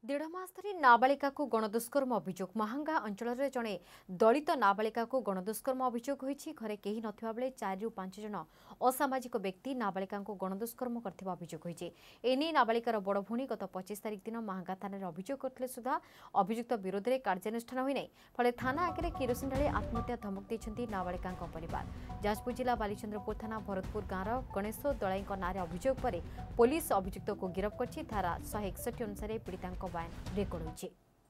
देढ़ मास धरी नाबालिका को गणदुष्कर्म अभियोग महांगा अंचल जड़े दलित नाबालिका को गणदुष्कर्म अभियोग होईछि। घरे केही नथिबा बेले 4 ରୁ 5 जन असामाजिक व्यक्ति नाबालिका को गणदुष्कर्म करथिबा अभियोग होईछि। एने नाबालिकार बड़ भौणी गत 25 तारिख दिन महांगा थाना अभियोग करथिले सुधा अभियुक्त विरोध में कार्यानुष्ठान होई नै। फले थाना आगे किरोसिन ढाली आत्महत्या धमक दैछन्ति नाबालिका परिवार। जाजपुर जिला बालीचंद्रपुर थाना भरतपुर गाँव गणेश दलाई नारे अभियोग पर पुलिस अभियुक्त को गिरफ्त करछि। धारा 161 अनुसार पीड़िता बयान रेकर्ड होइछि।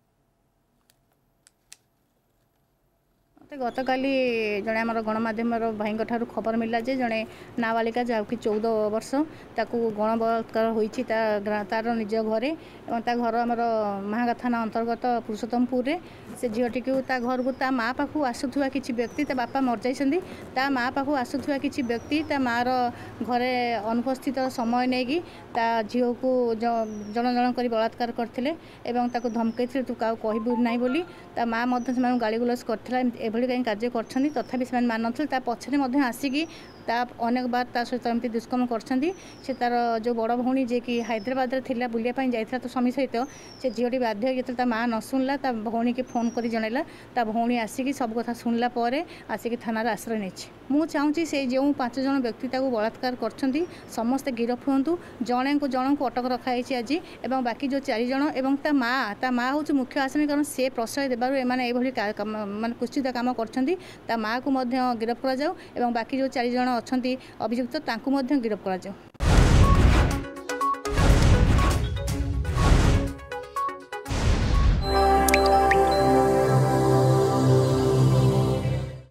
गतकाली जड़े आम गणमाध्यम भाई खबर मिला जे जड़े नाबालिका जहाँकि 14 वर्ष ताकू गणबलात्कार होइछि तार निज घरे घर आम महांगा थाना अंतर्गत पुरुषोत्तमपुर से झीटी को घर को माँ पाखु आसुवा किसी व्यक्ति बापा मर जाइछन्ति माँ पाखु आसुवा किसी व्यक्ति मार घरे अनुपस्थित समय नहीं झील को जन जन कर बलात्कार करते धमकई तू क्या कहबू ना बोली माँ गाड़ी गुलस कर कहीं कार्य कर तथापि से मान ना पछरे आसिकी अनेक बार सहित एमती दुष्कर्म कर तार जो बड़ भौणी जी कि हैदराबाद में बुलापाई जाता तो स्वामी सहित से झीटी बाध्य जो माँ न शुणला भौणी की फोन कर जनइला भौणी आसिकी सब कथा शुणला आसिकी थाना आश्रय नहीं। मु चाहूँगी से जो 5 जन व्यक्ति बलात्कार कर समस्ते गिरफ हूँ जन को अटक रखाई आज और बाकी जो 4 जन एवं माँ हूँ मुख्य आसामी कारण से प्रश्रय देवर एमाने मान कुत्सित काम कर माँ को गिरफ कर बाकी जो 4 जन अच्छा अभियुक्त गिरफ कर।